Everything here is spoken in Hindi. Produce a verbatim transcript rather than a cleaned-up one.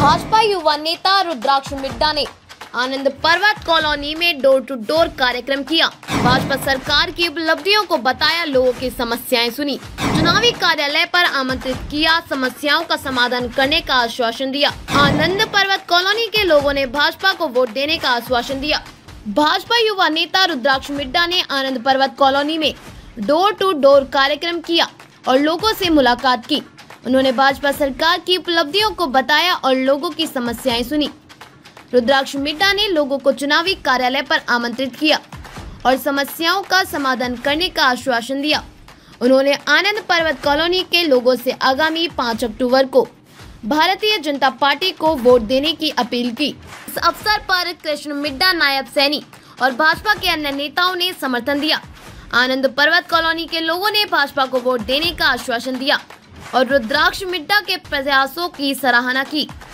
भाजपा युवा नेता रुद्राक्ष मिड्डा ने आनंद पर्वत कॉलोनी में डोर टू डोर कार्यक्रम किया। भाजपा सरकार की उपलब्धियों को बताया, लोगों की समस्याएं सुनी, चुनावी कार्यालय पर आमंत्रित किया, समस्याओं का समाधान करने का आश्वासन दिया। आनंद पर्वत कॉलोनी के लोगों ने भाजपा को वोट देने का आश्वासन दिया। भाजपा युवा नेता रुद्राक्ष मिड्डा ने आनंद पर्वत कॉलोनी में डोर टू डोर कार्यक्रम किया और लोगों से मुलाकात की। उन्होंने भाजपा सरकार की उपलब्धियों को बताया और लोगों की समस्याएं सुनी। रुद्राक्ष मिड्डा ने लोगों को चुनावी कार्यालय पर आमंत्रित किया और समस्याओं का समाधान करने का आश्वासन दिया। उन्होंने आनंद पर्वत कॉलोनी के लोगों से आगामी पाँच अक्टूबर को भारतीय जनता पार्टी को वोट देने की अपील की। इस अवसर पर कृष्ण मिड्डा, नायब सैनी और भाजपा के अन्य नेताओं ने समर्थन दिया। आनंद पर्वत कॉलोनी के लोगों ने भाजपा को वोट देने का आश्वासन दिया और रुद्राक्ष मिड्डा के प्रयासों की सराहना की।